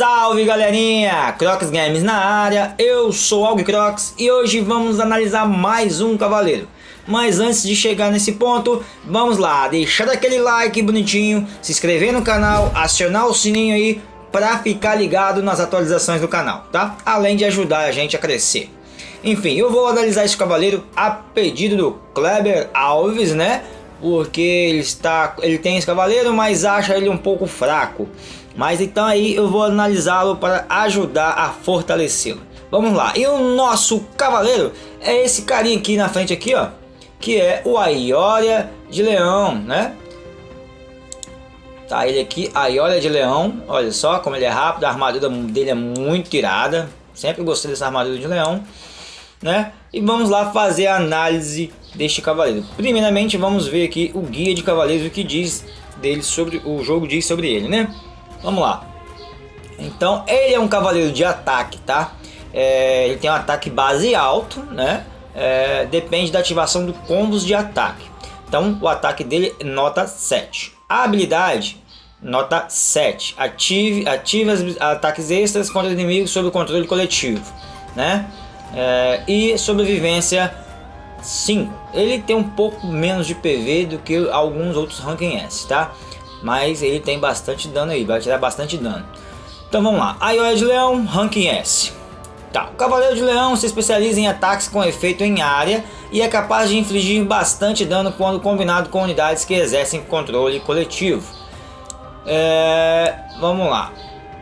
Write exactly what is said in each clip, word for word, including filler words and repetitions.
Salve galerinha, Crocs Games na área, eu sou Alg Crocs e hoje vamos analisar mais um cavaleiro. Mas antes de chegar nesse ponto, vamos lá, deixar aquele like bonitinho, se inscrever no canal, acionar o sininho aí para ficar ligado nas atualizações do canal, tá? Além de ajudar a gente a crescer. Enfim, eu vou analisar esse cavaleiro a pedido do Kleber Alves, né? Porque ele, está, ele tem esse cavaleiro, mas acha ele um pouco fraco. Mas então aí eu vou analisá-lo para ajudar a fortalecê-lo. Vamos lá, e o nosso cavaleiro é esse carinha aqui na frente aqui, ó, que é o Aioria de Leão, né? Tá ele aqui, Aioria de Leão. Olha só como ele é rápido, a armadura dele é muito irada. Sempre gostei dessa armadura de leão, né? E vamos lá fazer a análise deste cavaleiro. Primeiramente vamos ver aqui o guia de cavaleiros, o que diz dele sobre o jogo, diz sobre ele, né? Vamos lá. Então ele é um cavaleiro de ataque, tá? É, ele tem um ataque base alto, né? É, depende da ativação do combos de ataque. Então o ataque dele é nota sete. A habilidade nota sete. Ative, ative as ataques extras contra inimigos sob o controle coletivo, né? É, e sobrevivência cinco. Ele tem um pouco menos de P V do que alguns outros ranking S, tá? Mas ele tem bastante dano aí, vai tirar bastante dano. Então vamos lá, Aioria de Leão, ranking S. Tá, o Cavaleiro de Leão se especializa em ataques com efeito em área e é capaz de infligir bastante dano quando combinado com unidades que exercem controle coletivo. É, vamos lá.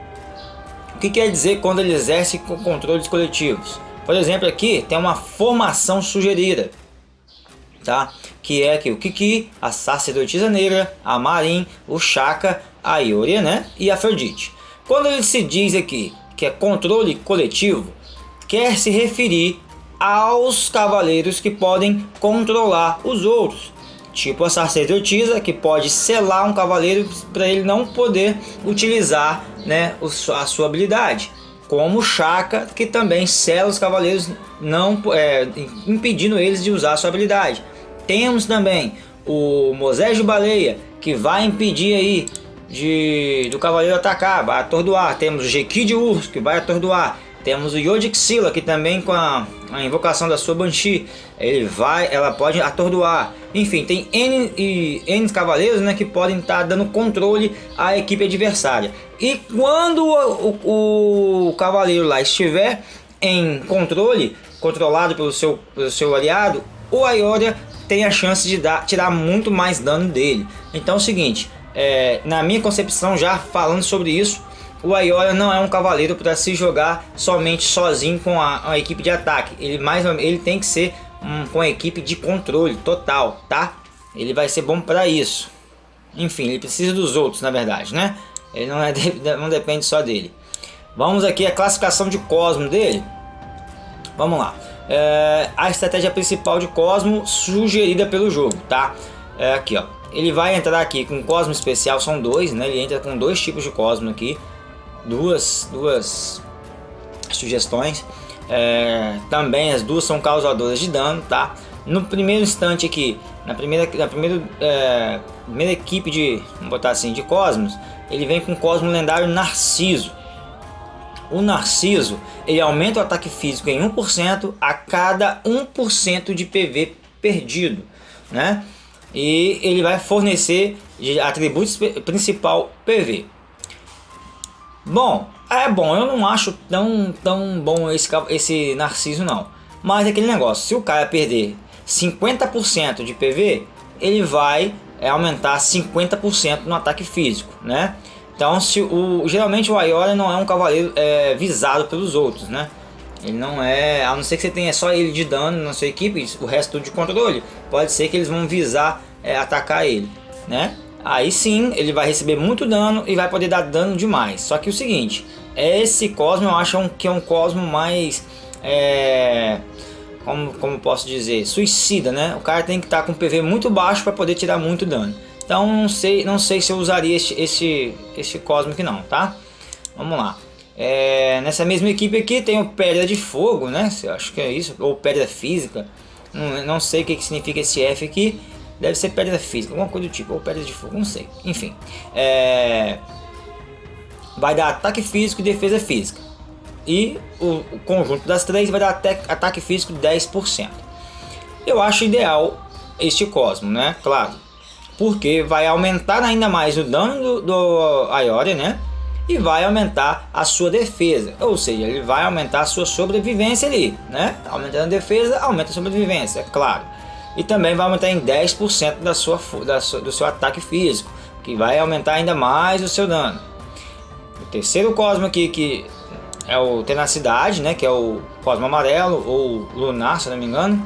O que quer dizer quando ele exerce controles coletivos? Por exemplo, aqui tem uma formação sugerida, tá? Que é aqui o Kiki, a Sacerdotisa Negra, a Marin, o Shaka, a Aioria, né? E a Afrodite. Quando ele se diz aqui que é controle coletivo, quer se referir aos cavaleiros que podem controlar os outros. Tipo a Sacerdotisa, que pode selar um cavaleiro para ele não poder utilizar, né, a sua habilidade. Como o Shaka, que também sela os cavaleiros, não, é, impedindo eles de usar a sua habilidade. Temos também o Moisés de Baleia, que vai impedir aí de, do cavaleiro atacar, vai atordoar. Temos o Jequi de Urso, que vai atordoar. Temos o Yodixila, que também com a, a invocação da sua Banshee, ele vai, ela pode atordoar. Enfim, tem N, e, N cavaleiros, né, que podem estar dando controle à equipe adversária. E quando o, o, o cavaleiro lá estiver em controle, controlado pelo seu, pelo seu aliado, o Aioria tem a chance de dar, tirar muito mais dano dele. Então é o seguinte, é, na minha concepção, já falando sobre isso, o Aioria não é um cavaleiro para se jogar somente sozinho com a, a equipe de ataque. Ele, mais, ele tem que ser um, com a equipe de controle total, tá? Ele vai ser bom para isso. Enfim, ele precisa dos outros, na verdade, né? Ele não, é, não depende só dele. Vamos aqui a classificação de Cosmo dele. Vamos lá. É, a estratégia principal de Cosmo sugerida pelo jogo, tá? É aqui, ó. Ele vai entrar aqui com Cosmo especial, são dois, né? Ele entra com dois tipos de Cosmo aqui, duas, duas sugestões. É, também as duas são causadoras de dano, tá? No primeiro instante aqui, na primeira, na primeira, é, primeira equipe de, vamos botar assim, de Cosmos, ele vem com Cosmo lendário Narciso. O Narciso, ele aumenta o ataque físico em um por cento a cada um por cento de P V perdido, né? E ele vai fornecer de atributos principal P V. Bom, é bom, eu não acho tão, tão bom esse, esse Narciso não. Mas é aquele negócio, se o cara perder cinquenta por cento de P V, ele vai é, aumentar cinquenta por cento no ataque físico, né? Então, se o, geralmente o Aioria não é um cavaleiro é, visado pelos outros, né? Ele não é, a não ser que você tenha só ele de dano na sua equipe, o resto tudo de controle, pode ser que eles vão visar é, atacar ele, né? Aí sim, ele vai receber muito dano e vai poder dar dano demais. Só que o seguinte, esse Cosmo eu acho que é um Cosmo mais, é, como, como posso dizer, suicida, né? O cara tem que estar com P V muito baixo para poder tirar muito dano. Então não sei, não sei se eu usaria esse, esse, esse Cosmo aqui não, tá? Vamos lá. É, nessa mesma equipe aqui tem o Pedra de Fogo, né? Eu acho que é isso, ou Pedra Física. Não, não sei o que, que significa esse F aqui. Deve ser Pedra Física, alguma coisa do tipo, ou Pedra de Fogo, não sei. Enfim. É... vai dar ataque físico e defesa física. E o, o conjunto das três vai dar até ataque físico dez por cento. Eu acho ideal este Cosmo, né? Claro, porque vai aumentar ainda mais o dano do, do Ioria, né? E vai aumentar a sua defesa, ou seja, ele vai aumentar a sua sobrevivência ali, né? Aumentando a defesa, aumenta a sobrevivência, claro. E também vai aumentar em dez por cento da sua, da sua, do seu ataque físico, que vai aumentar ainda mais o seu dano. O terceiro Cosmo aqui, que é o Tenacidade, né? Que é o Cosmo amarelo ou lunar, se não me engano.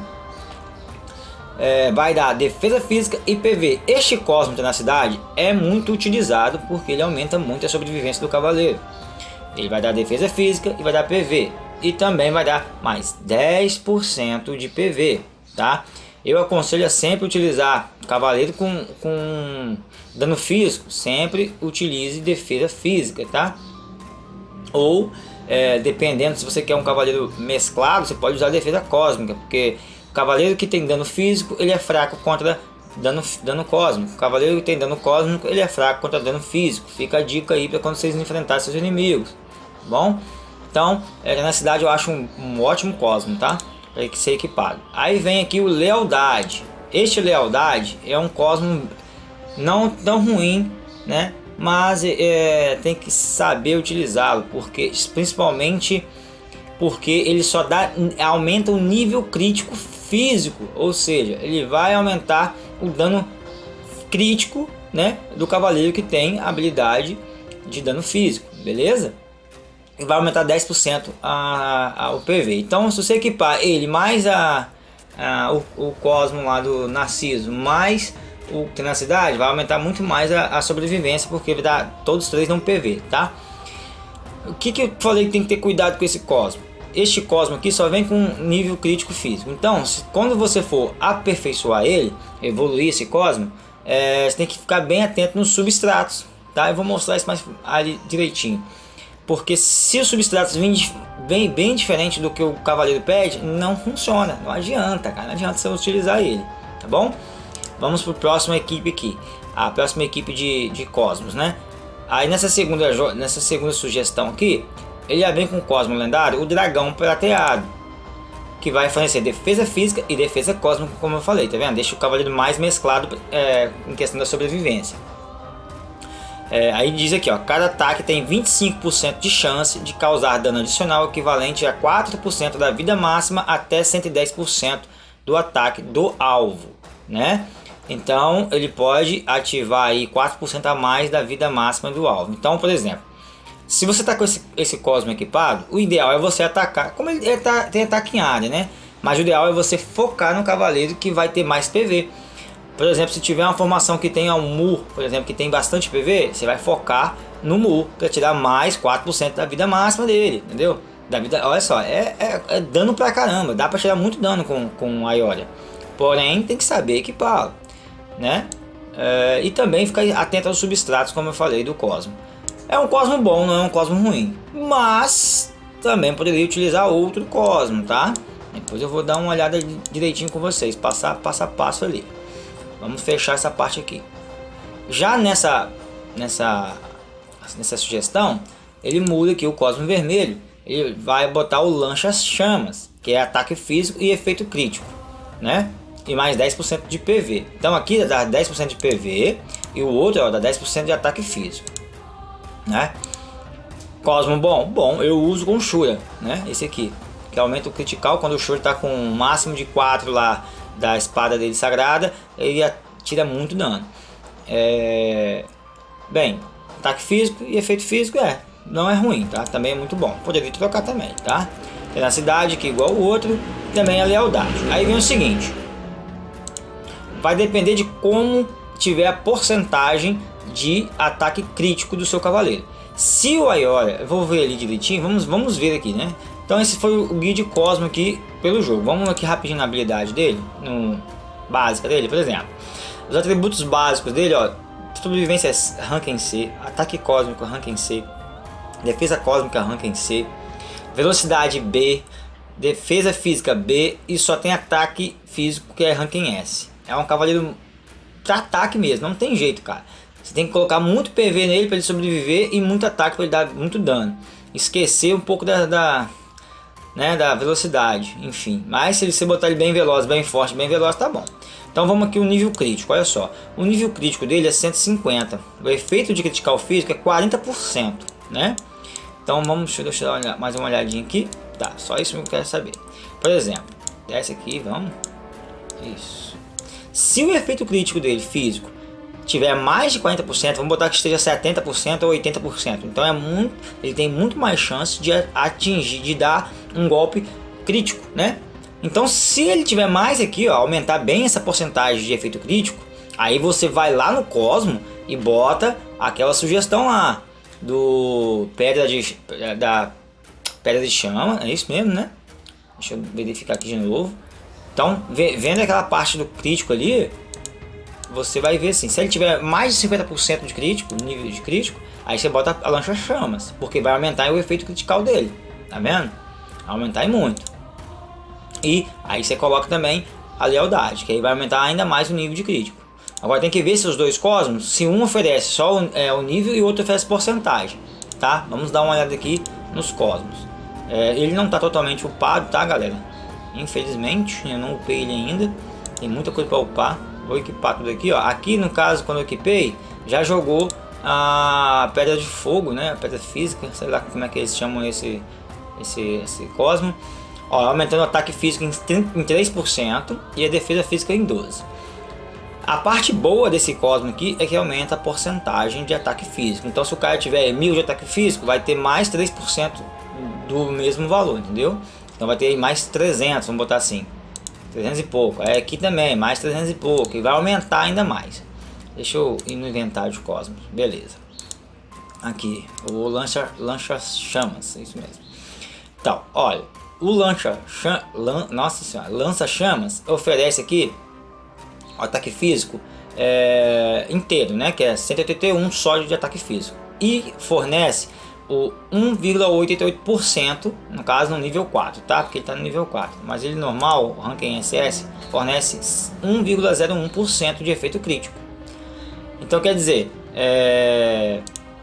É, vai dar defesa física e P V. Este Cosmo Tenacidade é muito utilizado porque ele aumenta muito a sobrevivência do cavaleiro. Ele vai dar defesa física e vai dar P V. E também vai dar mais dez por cento de P V, tá? Eu aconselho a sempre utilizar cavaleiro com, com dano físico. Sempre utilize defesa física, tá? Ou, é, dependendo, se você quer um cavaleiro mesclado, você pode usar defesa cósmica, porque cavaleiro que tem dano físico, ele é fraco contra dano, dano cósmico. Cavaleiro que tem dano cósmico, ele é fraco contra dano físico. Fica a dica aí para quando vocês enfrentarem seus inimigos, tá bom? Então, é, na cidade eu acho um, um ótimo Cosmo, tá? Para ser equipado. Aí vem aqui o Lealdade. Este Lealdade é um Cosmo não tão ruim, né? Mas é, tem que saber utilizá-lo, porque principalmente porque ele só dá, aumenta o nível crítico físico, ou seja, ele vai aumentar o dano crítico, né, do cavaleiro que tem habilidade de dano físico, beleza? E vai aumentar dez por cento a, a, o P V. Então, se você equipar ele mais a, a, o, o Cosmo lá do Narciso, mais o Tenacidade, vai aumentar muito mais a, a sobrevivência, porque vai dar, todos os três dão P V, tá? O que, que eu falei que tem que ter cuidado com esse Cosmo? Este Cosmo aqui só vem com nível crítico físico. Então, se, quando você for aperfeiçoar ele, evoluir esse Cosmo, é, você tem que ficar bem atento nos substratos, tá? Eu vou mostrar isso mais ali direitinho. Porque se os substratos vêm bem, bem diferente do que o cavaleiro pede, não funciona, não adianta, cara, não adianta você utilizar ele, tá bom? Vamos para a próxima equipe aqui, a próxima equipe de, de Cosmos, né? Aí nessa segunda, nessa segunda sugestão aqui, ele já vem com o Cosmo lendário, o Dragão Prateado, que vai fornecer defesa física e defesa cósmica, como eu falei, tá vendo? Deixa o cavaleiro mais mesclado é, em questão da sobrevivência. É, aí diz aqui, ó, cada ataque tem vinte e cinco por cento de chance de causar dano adicional equivalente a quatro por cento da vida máxima até cento e dez por cento do ataque do alvo, né? Então ele pode ativar aí quatro por cento a mais da vida máxima do alvo. Então, por exemplo, se você está com esse, esse Cosmo equipado, o ideal é você atacar, como ele, ele tá, tem ataque em área, né? Mas o ideal é você focar no cavaleiro que vai ter mais P V. Por exemplo, se tiver uma formação que tenha um Mu, por exemplo, que tem bastante P V, você vai focar no Mu para tirar mais quatro por cento da vida máxima dele, entendeu? Da vida, olha só, é, é, é dano pra caramba, dá para tirar muito dano com, com a Ioria. Porém, tem que saber equipá-lo, né? É, e também ficar atento aos substratos, como eu falei, do Cosmo. É um Cosmo bom, não é um Cosmo ruim, mas também poderia utilizar outro Cosmo, tá? Depois eu vou dar uma olhada direitinho com vocês, passar passo a passo ali. Vamos fechar essa parte aqui. Já nessa, nessa, nessa sugestão, ele muda aqui o Cosmo vermelho. Ele vai botar o Lança-Chamas, que é ataque físico e efeito crítico, né? E mais dez por cento de P V. Então aqui dá dez por cento de P V e o outro ó, dá dez por cento de ataque físico, né? Cosmo bom? Bom, eu uso com Shura, né? Esse aqui, que aumenta o critical quando o Shura está com um máximo de quatro lá da espada dele sagrada, ele tira muito dano. É... Bem, ataque físico e efeito físico é, não é ruim, tá? Também é muito bom. Poderia trocar também, tá? Tenacidade, que é igual o outro, também a lealdade. Aí vem o seguinte, vai depender de como tiver a porcentagem de ataque crítico do seu cavaleiro. Se o Ioria, eu vou ver ali direitinho, vamos, vamos ver aqui, né? Então esse foi o guia de Cosmo aqui pelo jogo. Vamos aqui rapidinho na habilidade dele, no básica dele, por exemplo. Os atributos básicos dele, ó, sobrevivência ranking C, ataque cósmico ranking C, defesa cósmica ranking C, velocidade B, defesa física B e só tem ataque físico que é ranking S. É um cavaleiro para ataque mesmo, não tem jeito, cara. Você tem que colocar muito P V nele para ele sobreviver e muito ataque para ele dar muito dano. Esquecer um pouco da, da, né, da velocidade, enfim. Mas se você botar ele bem veloz, bem forte, bem veloz, tá bom. Então vamos aqui o nível crítico, olha só. O nível crítico dele é cento e cinquenta. O efeito de critical físico é quarenta por cento, né? Então vamos, deixa eu dar mais uma olhadinha aqui. Tá, só isso que eu quero saber. Por exemplo, desce aqui, vamos. Isso. Se o efeito crítico dele, físico, tiver mais de quarenta por cento, vamos botar que esteja setenta por cento ou oitenta por cento. Então é muito, ele tem muito mais chance de atingir, de dar um golpe crítico, né? Então se ele tiver mais aqui, ó, aumentar bem essa porcentagem de efeito crítico, aí você vai lá no Cosmo e bota aquela sugestão lá do pedra de da pedra de chama, é isso mesmo, né? Deixa eu verificar aqui de novo. Então, vendo aquela parte do crítico ali, você vai ver assim, se ele tiver mais de cinquenta por cento de crítico, nível de crítico, aí você bota a lança-chamas, porque vai aumentar o efeito critical dele, tá vendo? Aumentar e muito. E aí você coloca também a lealdade, que aí vai aumentar ainda mais o nível de crítico. Agora tem que ver se os dois cosmos, se um oferece só o, é, o nível e o outro oferece porcentagem, tá? Vamos dar uma olhada aqui nos cosmos. É, ele não está totalmente upado, tá, galera? Infelizmente, eu não upei ele ainda. Tem muita coisa para upar. Vou equipar tudo aqui, ó. Aqui no caso, quando eu equipei, já jogou a pedra de fogo, né? A pedra física, sei lá como é que eles chamam esse, esse, esse cosmo. Ó, aumentando o ataque físico em três por cento e a defesa física em doze por cento. A parte boa desse cosmo aqui é que aumenta a porcentagem de ataque físico. Então, se o cara tiver mil de ataque físico, vai ter mais três por cento do mesmo valor, entendeu? Então vai ter mais trezentos, vamos botar assim, trezentos e pouco. É aqui também, mais trezentos e pouco, e vai aumentar ainda mais. Deixa eu ir no inventário de cosmos, beleza. Aqui, o lança, lança chamas, é isso mesmo. Então, olha, o lança, cham, lan, nossa senhora, lança chamas oferece aqui o ataque físico é, inteiro, né? Que é cento e oitenta e um sólido de ataque físico. E fornece o um vírgula oitenta e oito por cento, no caso no nível quatro, tá? Porque ele está no nível quatro. Mas ele normal, o ranking S S, fornece um vírgula zero um por cento de efeito crítico. Então quer dizer, é...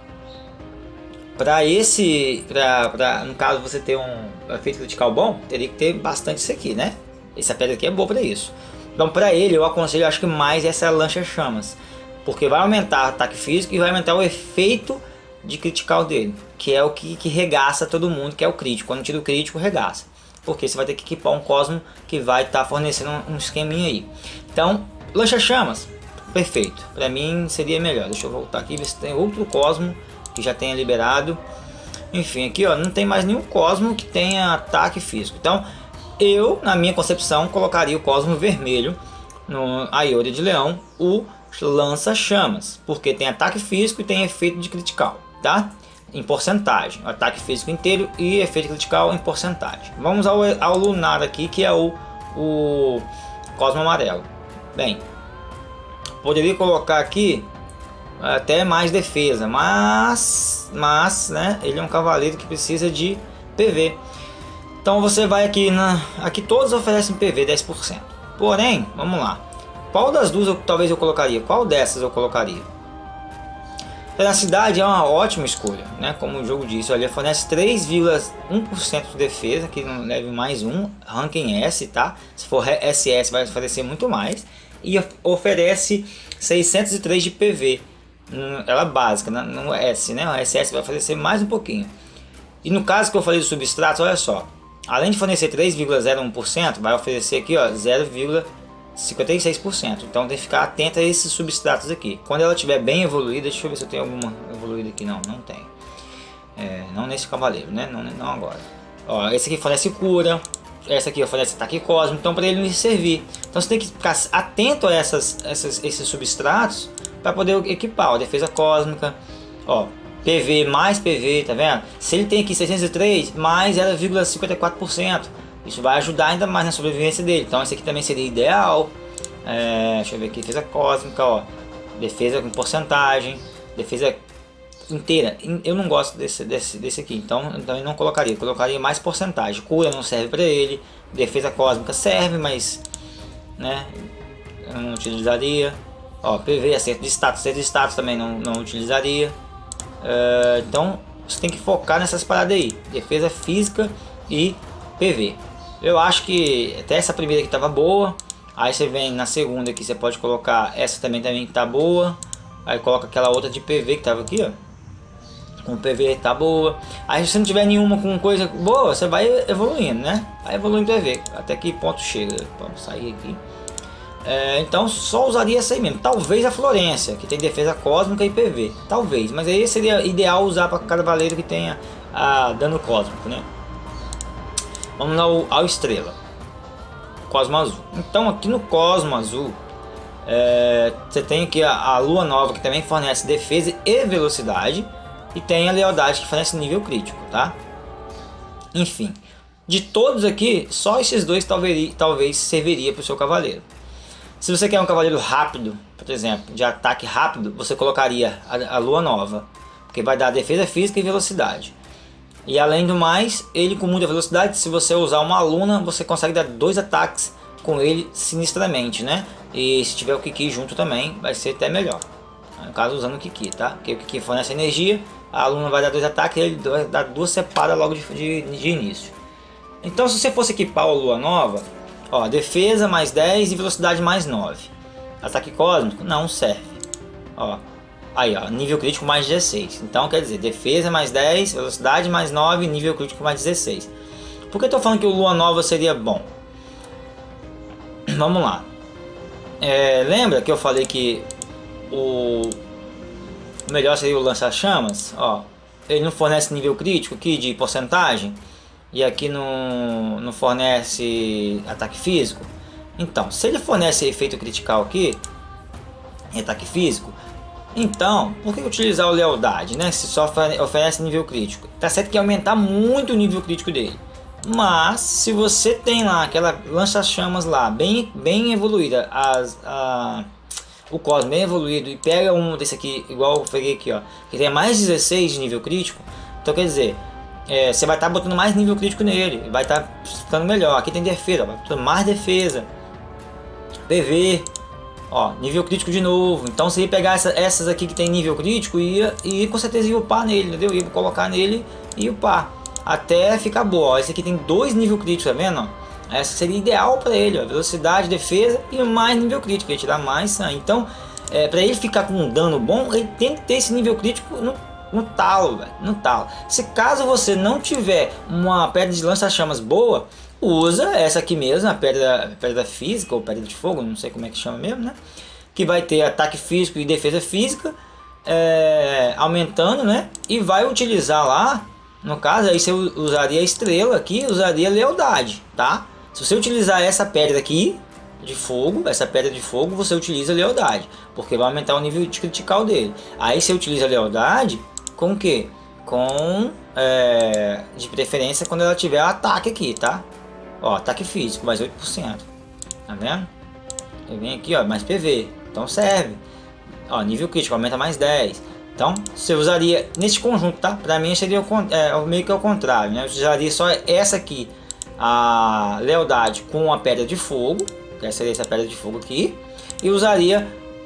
para esse, pra, pra, no caso você ter um efeito critical bom, teria que ter bastante isso aqui, né? Essa pedra aqui é boa para isso. Então para ele eu aconselho, acho que mais essa lança-chamas, porque vai aumentar o ataque físico e vai aumentar o efeito de critical dele, que é o que, que regaça todo mundo, que é o crítico. Quando tira o crítico, regaça, porque você vai ter que equipar um cosmo que vai estar tá fornecendo um, um esqueminha aí. Então, lança-chamas, perfeito, para mim seria melhor. Deixa eu voltar aqui, ver se tem outro cosmo que já tenha liberado. Enfim, aqui ó, não tem mais nenhum cosmo que tenha ataque físico. Então eu, na minha concepção, colocaria o cosmo vermelho no Aiori de Leão, o lança-chamas, porque tem ataque físico e tem efeito de critical, tá? Em porcentagem, ataque físico inteiro e efeito critical em porcentagem. Vamos ao, ao lunar aqui, que é o, o cosmo amarelo. Bem, poderia colocar aqui até mais defesa, mas, mas né, ele é um cavaleiro que precisa de P V. Então você vai aqui na, aqui todos oferecem P V dez por cento. Porém, vamos lá. Qual das duas eu, talvez eu colocaria? Qual dessas eu colocaria? Tenacidade é uma ótima escolha, né? Como o jogo disse, olha, fornece três vírgula um por cento de defesa, que não leve mais um, ranking S, tá? Se for S S vai oferecer muito mais. E oferece seiscentos e três de P V. Ela é básica, no S, né? O S S vai oferecer mais um pouquinho. E no caso que eu falei do substrato, olha só. Além de fornecer três vírgula zero um por cento, vai oferecer aqui, ó, zero vírgula cinquenta e seis por cento. Então tem que ficar atento a esses substratos aqui. Quando ela estiver bem evoluída, deixa eu ver se eu tenho alguma evoluída aqui. Não, não tem. É, não nesse cavaleiro, né? Não, não agora. Ó, esse aqui fornece cura. Essa aqui oferece ataque cósmico. Então para ele não servir. Então você tem que ficar atento a essas, essas, esses substratos para poder equipar. Ó, defesa cósmica. Ó, P V mais P V, tá vendo? Se ele tem aqui seiscentos e três mais zero vírgula cinquenta e quatro por cento. Isso vai ajudar ainda mais na sobrevivência dele. Então esse aqui também seria ideal. É, deixa eu ver aqui, defesa cósmica, ó, defesa com porcentagem, defesa inteira. Eu não gosto desse, desse, desse aqui, então eu também não colocaria. Eu colocaria mais porcentagem. Cura não serve para ele. Defesa cósmica serve, mas né, eu não utilizaria. Ó, P V, acerto de status, acerto de status também não, não utilizaria. Uh, então você tem que focar nessas paradas aí, defesa física e P V. Eu acho que até essa primeira aqui tava boa. Aí você vem na segunda aqui, você pode colocar essa também também tá boa. Aí coloca aquela outra de P V que tava aqui, ó. Com P V tá boa. Aí se você não tiver nenhuma com coisa boa, você vai evoluindo, né? Vai evoluindo P V. Até que ponto chega. Vamos sair aqui. É, então só usaria essa aí mesmo. Talvez a Florência, que tem defesa cósmica e P V. Talvez. Mas aí seria ideal usar para cavaleiro que tenha a dano cósmico, né? Vamos lá ao, ao Estrela. Cosmo Azul. Então aqui no Cosmo Azul. É, você tem aqui a, a Lua Nova, que também fornece defesa e velocidade. E tem a Lealdade, que fornece nível crítico, tá? Enfim, de todos aqui, só esses dois talvez, talvez serviria para o seu cavaleiro. Se você quer um cavaleiro rápido, por exemplo, de ataque rápido, você colocaria a, a Lua Nova, porque vai dar defesa física e velocidade. E além do mais, ele com muita velocidade, se você usar uma Luna, você consegue dar dois ataques com ele sinistramente, né? E se tiver o Kiki junto também, vai ser até melhor. No caso, usando o Kiki, tá? Porque o Kiki fornece energia, a Luna vai dar dois ataques e ele vai dar duas separadas logo de, de, de início. Então, se você fosse equipar a Lua Nova, ó, defesa mais dez e velocidade mais nove. Ataque cósmico não serve. Ó, aí, ó, nível crítico mais dezesseis. Então, quer dizer, defesa mais dez, velocidade mais nove, nível crítico mais dezesseis. Por que eu tô falando que o Lua Nova seria bom? Vamos lá. É, lembra que eu falei que o melhor seria o lança-chamas? Ó, ele não fornece nível crítico aqui de porcentagem. E aqui não, não fornece ataque físico. Então, se ele fornece efeito critical aqui, em ataque físico, então, por que utilizar o Lealdade, né? Se só oferece nível crítico. Tá certo que ia aumentar muito o nível crítico dele. Mas, se você tem lá aquela lança-chamas lá, bem, bem evoluída, as, a, o Cosmo bem evoluído, e pega um desse aqui, igual eu peguei aqui, ó, que tem mais dezesseis de nível crítico, então quer dizer, É, você vai estar tá botando mais nível crítico nele, vai estar tá ficando melhor. Aqui tem defesa, ó, vai botando mais defesa, P V, ó, nível crítico de novo. Então se ele pegar essa, essas aqui que tem nível crítico, ia, ia com certeza ia upar nele, entendeu? Ia colocar nele e upar até ficar boa. Ó, esse aqui tem dois nível críticos, tá vendo? Ó? Essa seria ideal para ele, ó, velocidade, defesa e mais nível crítico, ele te dá mais sangue. Então, é, para ele ficar com um dano bom, ele tem que ter esse nível crítico no No talo, velho, no talo. Se caso você não tiver uma pedra de lança-chamas boa, usa essa aqui mesmo, a pedra, pedra física ou pedra de fogo, não sei como é que chama mesmo, né? Que vai ter ataque físico e defesa física, é, aumentando, né? E vai utilizar lá, no caso, aí você usaria a estrela aqui, usaria a lealdade, tá? Se você utilizar essa pedra aqui de fogo, essa pedra de fogo, você utiliza a lealdade, porque vai aumentar o nível de critical dele. Aí você utiliza a lealdade com o que? Com, é, de preferência, quando ela tiver ataque aqui, tá? Ó, ataque físico, mais oito por cento. Tá vendo? Eu venho aqui, ó, mais P V. Então serve. Ó, nível crítico, aumenta mais dez. Então, você usaria nesse conjunto, tá? Pra mim seria o, é, meio que ao contrário, né? Eu usaria só essa aqui, a lealdade com a pedra de fogo. Que seria essa pedra de fogo aqui. E usaria,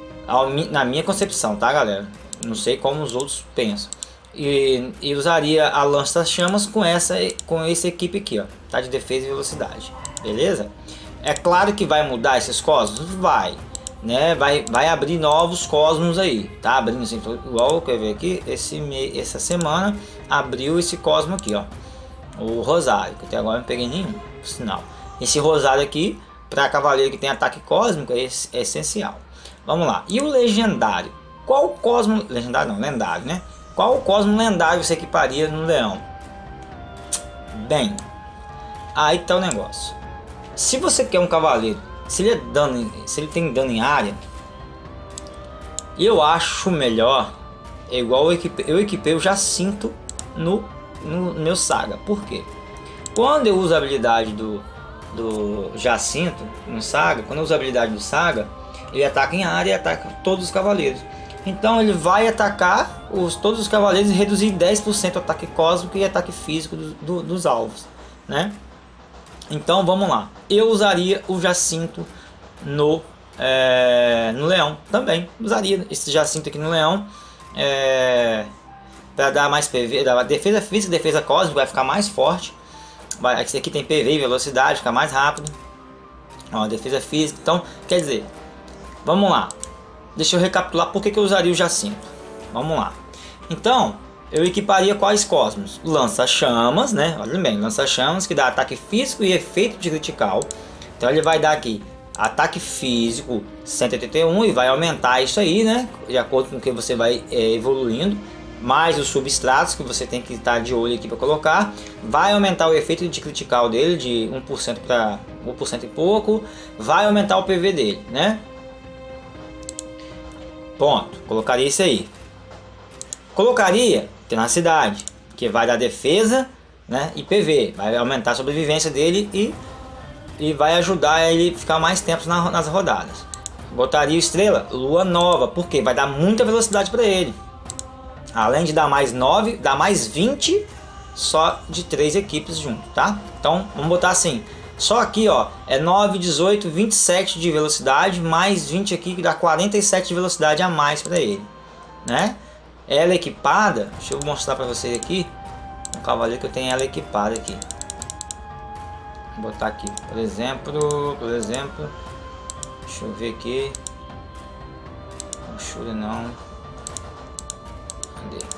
na minha concepção, tá, galera? Não sei como os outros pensam. E, e usaria a lança-chamas com essa com essa equipe aqui, ó, tá, de defesa e velocidade, beleza? É claro que vai mudar esses cosmos, vai, né? Vai, vai abrir novos cosmos aí, tá? Abrindo assim, igual quer ver aqui, esse essa semana abriu esse cosmo aqui, ó, o Rosário, que até agora não peguei nenhum, por sinal. Esse Rosário aqui para cavaleiro que tem ataque cósmico é, é essencial. Vamos lá. E o legendário? Qual cosmo legendário não, lendário, né? Qual cosmo lendário você equiparia no leão? Bem, aí tá o negócio. Se você quer um cavaleiro, se ele, é dano, se ele tem dano em área, eu acho melhor, é igual eu equipei, eu equipei o Jacinto no, no meu Saga. Por quê? Quando eu uso a habilidade do, do Jacinto no Saga, quando eu uso a habilidade do Saga, ele ataca em área e ataca todos os cavaleiros. Então ele vai atacar os, todos os cavaleiros e reduzir dez por cento o ataque cósmico e ataque físico do, do, dos alvos, né? Então vamos lá. Eu usaria o Jacinto no é, no leão também. Usaria esse Jacinto aqui no leão. É, para dar mais P V, dar defesa física, defesa cósmica, vai ficar mais forte. Vai, esse aqui tem P V e velocidade, fica mais rápido. Ó, defesa física. Então, quer dizer, vamos lá. Deixa eu recapitular por que que eu usaria o Jacinto. Vamos lá. Então, eu equiparia quais cosmos? Lança-chamas, né? Olha bem, lança-chamas que dá ataque físico e efeito de critical. Então ele vai dar aqui ataque físico cento e oitenta e um e vai aumentar isso aí, né? De acordo com o que você vai é, evoluindo. Mais os substratos que você tem que estar de olho aqui para colocar. Vai aumentar o efeito de critical dele de um por cento para um por cento e pouco. Vai aumentar o P V dele, né? Ponto. Colocaria isso aí. Colocaria tenacidade, que vai dar defesa, né? E P V. Vai aumentar a sobrevivência dele e, e vai ajudar ele a ficar mais tempo na, nas rodadas. Botaria estrela, lua nova, porque vai dar muita velocidade para ele. Além de dar mais nove, dá mais vinte só de três equipes junto, tá? Então, vamos botar assim. Só aqui, ó, é nove, dezoito, vinte e sete de velocidade, mais vinte aqui, que dá quarenta e sete de velocidade a mais para ele, né? Ela equipada, deixa eu mostrar para vocês aqui. Um cavaleiro que eu tenho ela equipada aqui. Vou botar aqui, por exemplo, por exemplo. Deixa eu ver aqui. Não chura não. Cadê?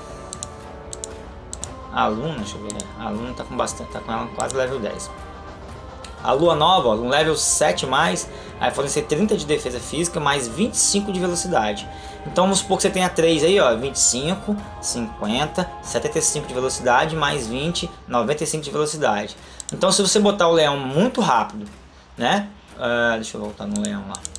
A Luna, deixa eu ver. A Luna tá com bastante, tá com ela quase level dez. A lua nova, ó, um level sete mais, aí fornecer trinta de defesa física, mais vinte e cinco de velocidade. Então vamos supor que você tenha três aí, ó, vinte e cinco, cinquenta, setenta e cinco de velocidade, mais vinte, noventa e cinco de velocidade. Então se você botar o leão muito rápido, né? Uh, deixa eu voltar no leão lá.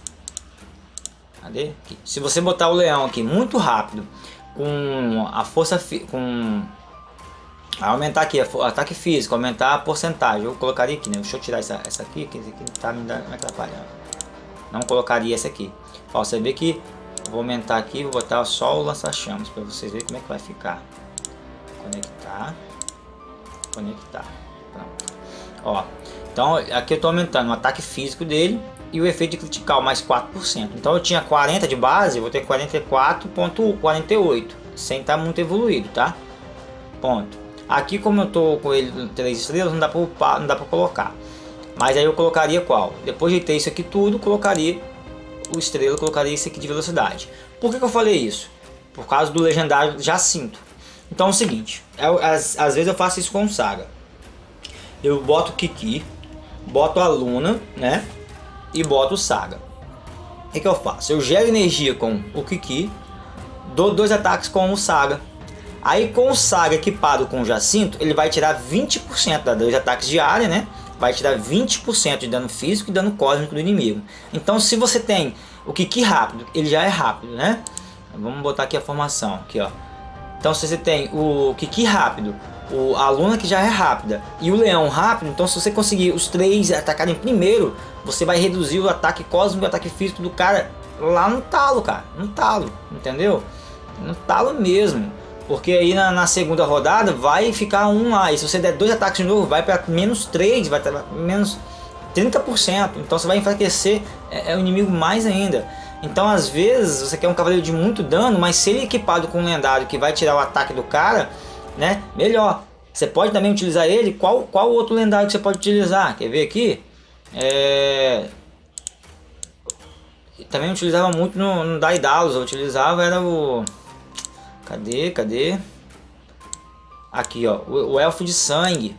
Cadê? Aqui. Se você botar o leão aqui muito rápido, com a força, com... aumentar aqui o ataque físico, aumentar a porcentagem. Eu colocaria aqui, né? Deixa eu tirar essa, essa aqui, que esse aqui tá me atrapalhando. Não colocaria essa aqui. Ó, você vê que vou aumentar aqui, vou botar só o lança-chamas para vocês verem como é que vai ficar. Conectar, conectar. Pronto. Ó, então aqui eu tô aumentando o ataque físico dele e o efeito de critical mais quatro por cento. Então eu tinha quarenta de base, eu vou ter quarenta e quatro vírgula quarenta e oito, sem estar muito evoluído, tá? Ponto. Aqui, como eu tô com ele três estrelas, não dá para upar, não dá para colocar. Mas aí eu colocaria qual? Depois de ter isso aqui tudo, colocaria o estrela, colocaria esse aqui de velocidade. Por que que eu falei isso? Por causa do legendário Jacinto. Então é o seguinte, eu, às, às vezes eu faço isso com o Saga. Eu boto o Kiki, boto a Luna, né? E boto o Saga. O que que eu faço? Eu gero energia com o Kiki, dou dois ataques com o Saga. Aí com o Saga equipado com o Jacinto, ele vai tirar vinte por cento da dois ataques de área, né? Vai tirar vinte por cento de dano físico e dano cósmico do inimigo. Então se você tem o Kiki rápido, ele já é rápido, né? Vamos botar aqui a formação, aqui ó. Então se você tem o Kiki rápido, o, a Luna que já é rápida e o Leão rápido, então se você conseguir os três atacarem primeiro, você vai reduzir o ataque cósmico e o ataque físico do cara lá no talo, cara. No talo, entendeu? No talo mesmo. Porque aí na, na segunda rodada vai ficar um lá. E se você der dois ataques de novo, vai para menos três, vai para menos trinta por cento. Então você vai enfraquecer é, é o inimigo mais ainda. Então às vezes você quer um cavaleiro de muito dano, mas se ele é equipado com um lendário que vai tirar o ataque do cara, né? Melhor. Você pode também utilizar ele. Qual, qual outro lendário que você pode utilizar? Quer ver aqui? É... Também utilizava muito no, no Daedalus. Eu utilizava era o... Cadê? Cadê? Aqui, ó. O, o Elfo de Sangue.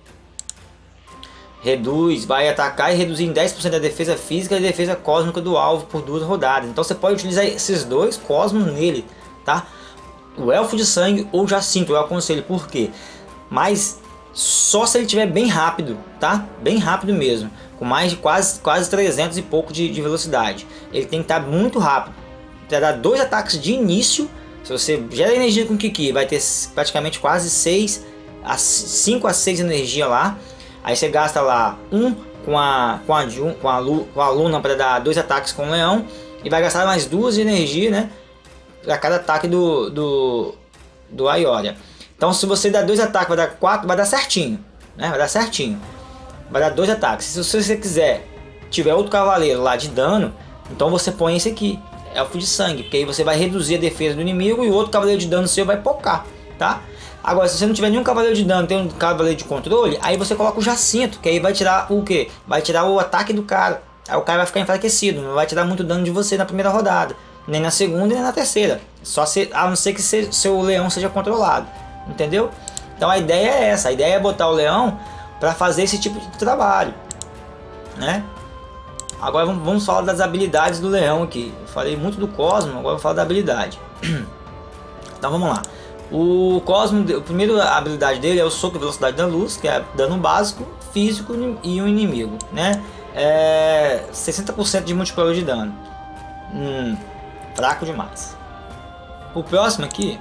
Reduz, vai atacar e reduzir em dez por cento a defesa física e a defesa cósmica do alvo por duas rodadas. Então você pode utilizar esses dois cosmos nele, tá? O Elfo de Sangue ou Jacinto, eu aconselho. Por quê? Mas só se ele estiver bem rápido, tá? Bem rápido mesmo. Com mais de quase, quase trezentos e pouco de, de velocidade. Ele tem que estar muito rápido. Vai dar dois ataques de início. Se você gera energia com o Kiki, vai ter praticamente quase seis a cinco a seis energia lá. Aí você gasta lá um com a com a, com a, com a Luna para dar dois ataques com o Leão. E vai gastar mais duas de energia, né? Para cada ataque do, do, do Aioria. Então se você der dois ataques, vai dar quatro, vai dar certinho, né? Vai dar certinho. Vai dar dois ataques. Se você quiser, tiver outro cavaleiro lá de dano, Então você põe esse aqui, Elfo de Sangue, porque aí você vai reduzir a defesa do inimigo e o outro cavaleiro de dano seu vai pocar, tá? Agora, se você não tiver nenhum cavaleiro de dano, tem um cavaleiro de controle, aí você coloca o Jacinto, que aí vai tirar o quê? Vai tirar o ataque do cara. Aí o cara vai ficar enfraquecido, não vai tirar muito dano de você na primeira rodada, nem na segunda nem na terceira. Só se, a não ser que se, seu leão seja controlado, entendeu? Então a ideia é essa, a ideia é botar o leão para fazer esse tipo de trabalho, né? Agora vamos falar das habilidades do leão aqui. Eu falei muito do Cosmo, agora eu vou falar da habilidade. Então vamos lá. O Cosmo, a primeira habilidade dele é o Soco e Velocidade da Luz, que é dano básico, físico e um inimigo, né? É sessenta por cento de multiplicador de dano. Hum, fraco demais. O próximo aqui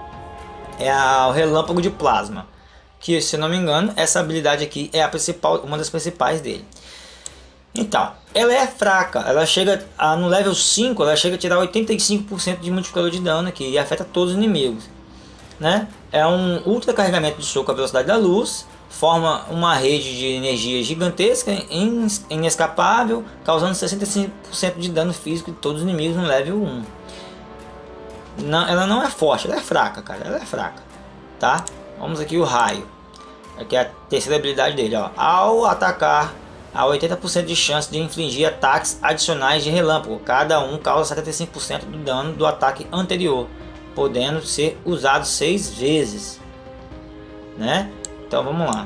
é a, o Relâmpago de Plasma, que, se não me engano, essa habilidade aqui é a principal, uma das principais dele. Então, ela é fraca, ela chega a, no level cinco, ela chega a tirar oitenta e cinco por cento de multiplicador de dano aqui e afeta todos os inimigos, né? É um ultra carregamento de soco à velocidade da luz, forma uma rede de energia gigantesca, inescapável, causando sessenta e cinco por cento de dano físico de todos os inimigos no level um. Não, ela não é forte, ela é fraca, cara, ela é fraca, tá? Vamos aqui o Raio, aqui é a terceira habilidade dele, ó. Ao atacar, há oitenta por cento de chance de infligir ataques adicionais de relâmpago. Cada um causa setenta e cinco por cento do dano do ataque anterior, podendo ser usado seis vezes, né? Então vamos lá.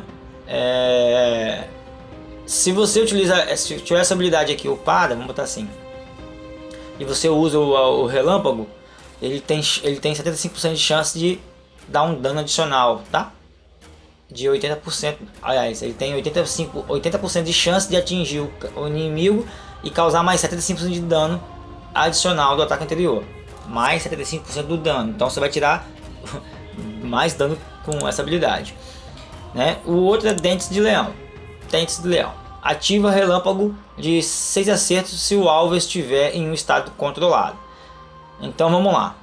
É... Se você utiliza, se tiver essa habilidade aqui upada, vamos botar assim, e você usa o, o relâmpago, ele tem, ele tem setenta e cinco por cento de chance de dar um dano adicional, tá? De oitenta por cento, aliás, ele tem oitenta e cinco, oitenta por cento de chance de atingir o, o inimigo e causar mais setenta e cinco por cento de dano adicional do ataque anterior. Mais setenta e cinco por cento do dano, então você vai tirar mais dano com essa habilidade, né? O outro é Dentes de Leão. Dentes de Leão ativa relâmpago de seis acertos se o alvo estiver em um estado controlado. Então vamos lá.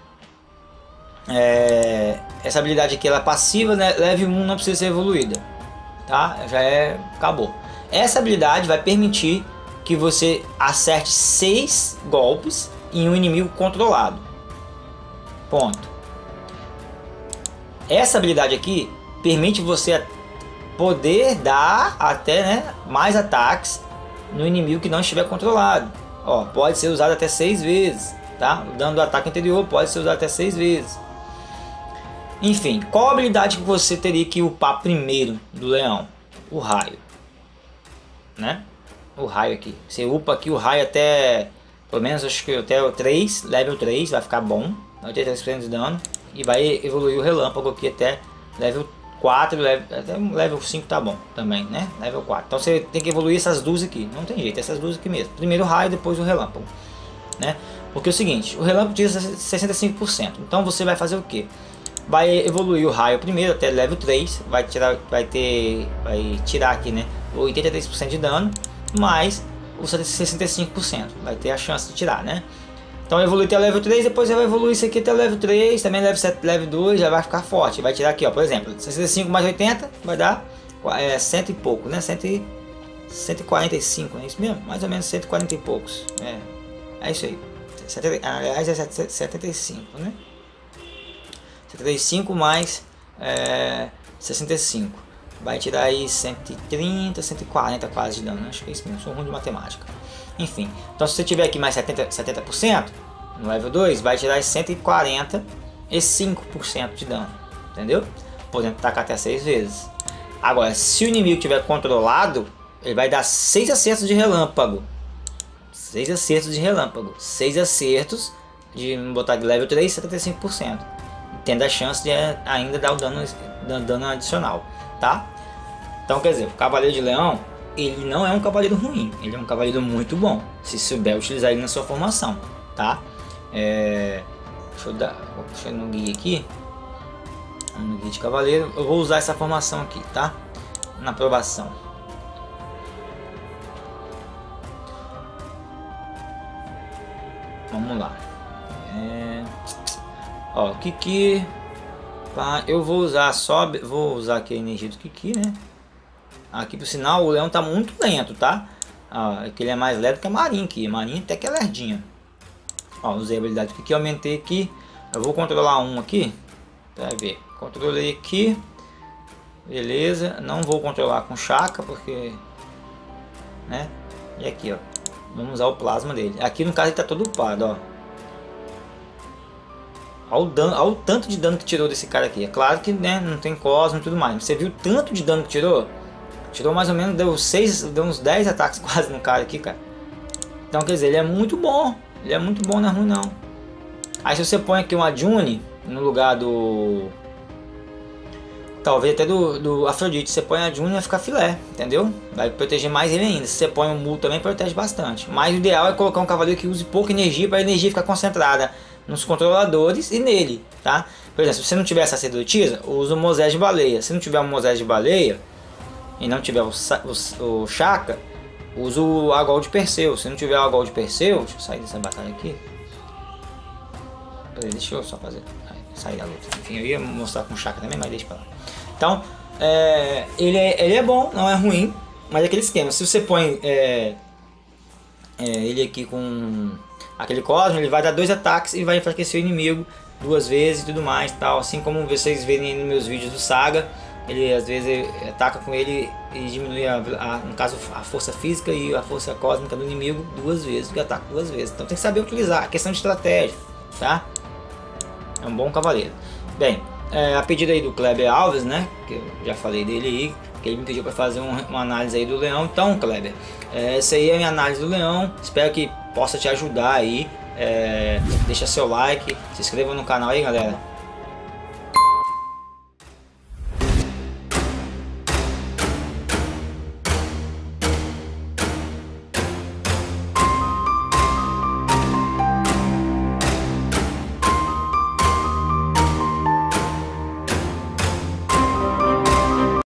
É, essa habilidade aqui ela é passiva, né? Level um não precisa ser evoluída, tá? Já é, acabou. Essa habilidade vai permitir que você acerte seis golpes em um inimigo controlado. Ponto. Essa habilidade aqui permite você poder dar até, né, mais ataques no inimigo que não estiver controlado. Ó, pode ser usado até seis vezes, tá? O dano do ataque anterior pode ser usado até seis vezes. Enfim, qual habilidade que você teria que upar primeiro do leão? O Raio, né? O Raio aqui. Você upa aqui o Raio até, pelo menos acho que até o três, level três, vai ficar bom. oitenta e três por cento de dano. E vai evoluir o Relâmpago aqui até level quatro, level, até level cinco tá bom também, né? Level quatro. Então você tem que evoluir essas duas aqui. Não tem jeito, essas duas aqui mesmo. Primeiro o Raio, depois o Relâmpago, né? Porque é o seguinte, o Relâmpago tira sessenta e cinco por cento. Então você vai fazer o que? Vai evoluir o Raio primeiro até level três, vai tirar, vai ter, vai tirar aqui, né, oitenta e três por cento de dano, mais o sessenta e cinco por cento, vai ter a chance de tirar, né? Então evolui até level três, depois vai evoluir isso aqui até level três, também level sete, level dois, já vai ficar forte, vai tirar aqui, ó, por exemplo, sessenta e cinco mais oitenta, vai dar é, cento e pouco, né, cento e quarenta e cinco, é isso mesmo? Mais ou menos cento e quarenta e poucos, é, é isso aí, setenta, aliás é setenta e cinco, né? setenta e cinco mais é, sessenta e cinco vai tirar aí cento e trinta, cento e quarenta quase de dano, acho que é isso mesmo, sou ruim de matemática. Enfim, então se você tiver aqui mais setenta, setenta por cento no level dois, vai tirar cento e quarenta e cinco por cento de dano, entendeu? Podendo atacar até seis vezes. Agora, se o inimigo estiver controlado, ele vai dar seis acertos de relâmpago, seis acertos de relâmpago, seis acertos de botar de level três, setenta e cinco por cento. Tendo a chance de ainda dar o dano, dano adicional, tá? Então quer dizer, o Cavaleiro de Leão, ele não é um cavaleiro ruim, ele é um cavaleiro muito bom, se souber utilizar ele na sua formação, tá? É, deixa eu dar, vou puxar no guia aqui, no guia de cavaleiro, eu vou usar essa formação aqui, tá? Na aprovação. Vamos lá. É... Ó, Kiki, pá, eu vou usar só, vou usar aqui a energia do Kiki, né? Aqui por sinal o leão tá muito lento, tá? Ah, aqui ele é mais leve que a marinha aqui. A marinha até que é lerdinha. Ó, usei a habilidade aqui, aumentei aqui. Eu vou controlar um aqui. Vai ver. Controlei aqui. Beleza. Não vou controlar com Chaka, porque... né? E aqui, ó. Vamos usar o plasma dele. Aqui no caso ele tá todo upado, ó. Olha o, dano, olha o tanto de dano que tirou desse cara aqui. É claro que, né, não tem Cosmo e tudo mais. Você viu o tanto de dano que tirou? Tirou mais ou menos, deu, seis, deu uns dez ataques quase no cara aqui, cara. Então, quer dizer, ele é muito bom. Ele é muito bom, não é ruim não. Aí se você põe aqui uma June no lugar do... talvez até do, do Afrodite. Você põe a June e vai ficar filé, entendeu? Vai proteger mais ele ainda. Se você põe um Mu também, protege bastante. Mas o ideal é colocar um cavaleiro que use pouca energia, para a energia ficar concentrada nos controladores e nele, tá? Por exemplo, se você não tiver essa sacerdotisa, usa o Moisés de Baleia. Se não tiver o Moisés de Baleia e não tiver o, o, o Chaka, usa o Agol de Perseu. Se não tiver o Agol de Perseu, deixa eu sair dessa batalha aqui. Peraí, deixa eu só fazer, sair da luta. Enfim, eu ia mostrar com o Chaka também, mas deixa pra lá. Então, é, ele, é, ele é bom, não é ruim, mas é aquele esquema. Se você põe é, é, ele aqui com aquele Cosmo, ele vai dar dois ataques e vai enfraquecer o inimigo duas vezes e tudo mais, tal. Assim como vocês verem nos meus vídeos do Saga, ele às vezes ataca com ele e diminui a, a, no caso a força física e a força cósmica do inimigo duas vezes, que ataca duas vezes. Então tem que saber utilizar, a questão de estratégia, tá? É um bom cavaleiro. Bem, é, a pedido aí do Kleber Alves, né, que eu já falei dele aí, que ele me pediu para fazer um, uma análise aí do Leão. Então, Kleber, é, essa aí é a minha análise do Leão. Espero que possa te ajudar aí. É, deixa seu like, se inscreva no canal aí, galera.